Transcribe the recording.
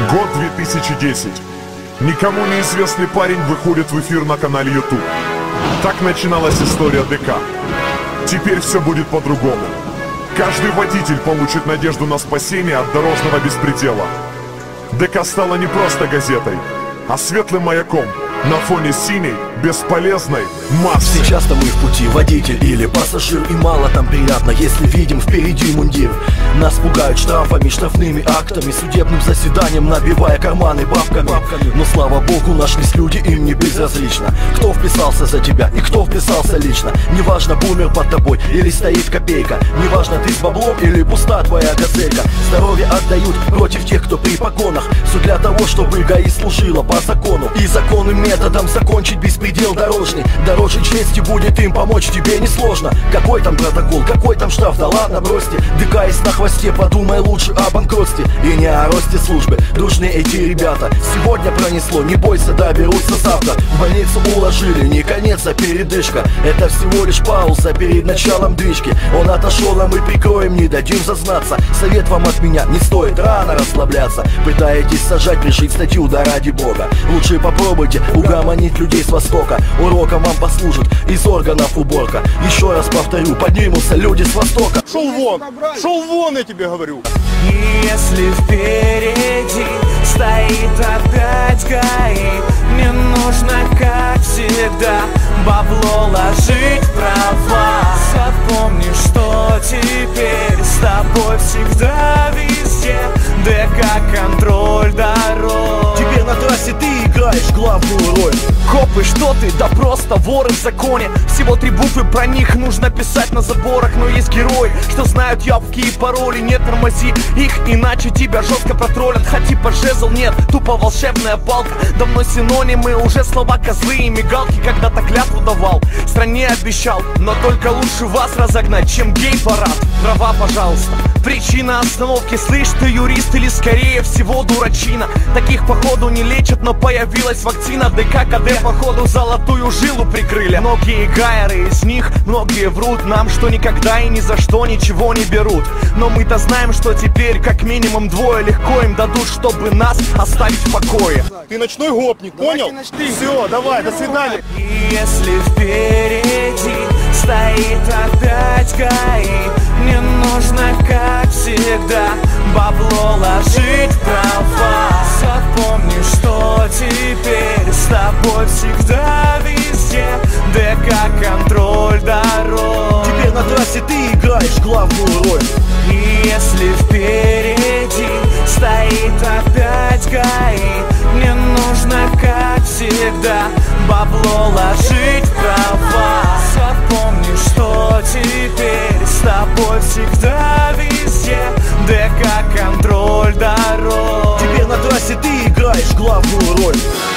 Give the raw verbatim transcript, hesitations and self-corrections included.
Год две тысячи десятый. Никому неизвестный парень выходит в эфир на канале YouTube. Так начиналась история ДК. Теперь все будет по-другому. Каждый водитель получит надежду на спасение от дорожного беспредела. ДК стала не просто газетой, а светлым маяком на фоне синей, бесполезной массы. Сейчас-то мы в пути, водитель или пассажир, и мало там приятно, если видим впереди мундир. Нас пугают штрафами, штрафными актами, судебным заседанием, набивая карманы бабками. Но слава богу, нашлись люди, им не безразлично, кто вписался за тебя и кто вписался лично. Неважно, бумер под тобой или стоит копейка, неважно, ты с баблом или пуста твоя газелька. Здоровье отдают против тех, кто при погонах, все для того, чтобы ГАИ служила по закону. И законным методом закончить беспредел дорожный. Дороже чести будет им помочь тебе несложно. Какой там протокол, какой там штраф, да ладно бросьте. ДК есть на хвосте, подумай лучше о банкротстве и не о росте службы. Дружны эти ребята, сегодня пронесло, не бойся, доберутся завтра. В больницу уложили, не конец, а передышка. Это всего лишь пауза перед началом движки. Он отошел, а мы прикроем, не дадим зазнаться. Совет вам от меня, не стоит рано расслабляться. Пытаетесь сажать, пришить статью, да ради бога. Лучше попробуйте угомонить людей с востока. Уроком вам послужит из органов уборка. Еще раз повторю, поднимутся люди с востока. Шел вон, шел вон, я тебе говорю. И если впереди стоит опять ГАИ, мне нужно, как всегда, бабло ложить в права. Запомни, что теперь с тобой всегда везде ДК контроль дорог. Теперь на трассе ты играешь главную роль. Копы, что ты? Да просто воры в законе. Всего три буквы, про них нужно писать на заборах. Но есть герои, что знают явки и пароли. Не тормози их, иначе тебя жестко протроллят. Хоти по жезл, нет, тупо волшебная палка. Давно синонимы, уже слова козлы и мигалки. Когда-то клятву давал, стране обещал, но только лучше вас разогнать, чем гей-парад. Права, пожалуйста, причина остановки. Слышь, ты юрист или скорее всего дурачина? Таких походу не лечат, но появилась вакцина. ДК, КД походу золотую жилу прикрыли. Многие гайеры из них, многие врут нам, что никогда и ни за что ничего не берут. Но мы-то знаем, что теперь как минимум двое легко им дадут, чтобы нас оставить в покое. Ты ночной гопник, понял? Все, давай, до свидания. И если впереди стоит опять ГАИ, мне нужно, как всегда, бабло ложить в права. Запомни, что теперь с тобой всегда везде ДК контроль дорог. Теперь на трассе ты играешь главную роль. И если впереди стоит опять ГАИ, мне нужно, как всегда, бабло ложить в права. Запомни, что теперь с тобой всегда везде ДК контроль дорог. Теперь на трассе ты играешь главную роль.